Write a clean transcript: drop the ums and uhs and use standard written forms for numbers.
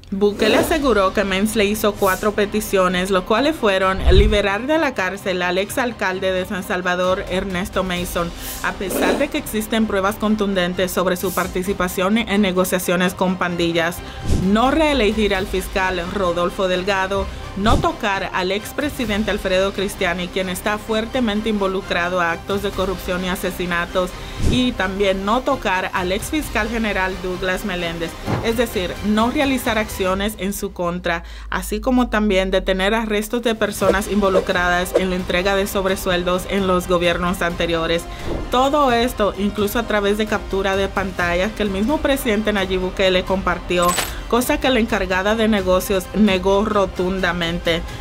Bukele aseguró que Mens le hizo 4 peticiones, los cuales fueron liberar de la cárcel al exalcalde de San Salvador, Ernesto Mason, a pesar de que existen pruebas contundentes sobre su participación en negociaciones con pandillas, no reelegir al fiscal Rodolfo Delgado, no tocar al expresidente Alfredo Cristiani, quien está fuertemente involucrado a actos de corrupción y asesinatos, y también no tocar al exfiscal general Douglas Meléndez, es decir, no realizar acciones en su contra, así como también detener arrestos de personas involucradas en la entrega de sobresueldos en los gobiernos anteriores. Todo esto incluso a través de captura de pantallas que el mismo presidente Nayib Bukele compartió, cosa que la encargada de negocios negó rotundamente.